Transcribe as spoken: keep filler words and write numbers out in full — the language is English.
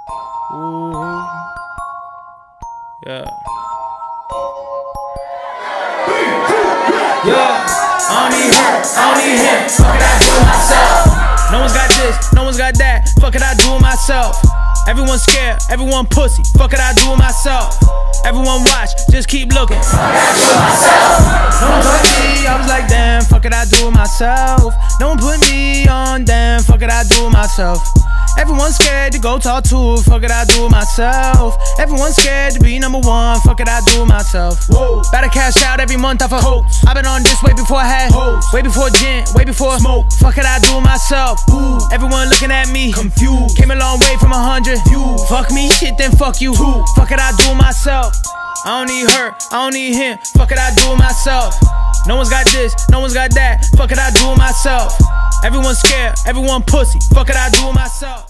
Ooh. Yeah. Yeah. I don't need her, I don't need him. Fuck it, I do it myself. No one's got this, no one's got that. Fuck it, I do it myself. Everyone's scared, everyone pussy. Fuck it, I do it myself. Everyone watch, just keep looking. Fuck it, I do it myself. No one put me, I was like, damn, fuck it, I do it myself. No one put me on, damn, fuck it, I do it myself. Everyone's scared to go talk to, fuck it, I do it myself. Everyone's scared to be number one, fuck it, I do it myself. Whoa. Better cash out every month off a Coats. I've been on this way before I had hoes. Way before gin, way before smoke. Fuck it, I do it myself. Ooh. Everyone looking at me confused. Came a long way from a hundred. You. Fuck me, shit, then fuck you. Ooh. Fuck it, I do it myself. I don't need her, I don't need him. Fuck it, I do it myself. No one's got this, no one's got that. Fuck it, I do it myself. Everyone's scared, everyone pussy. Fuck it, I do it myself.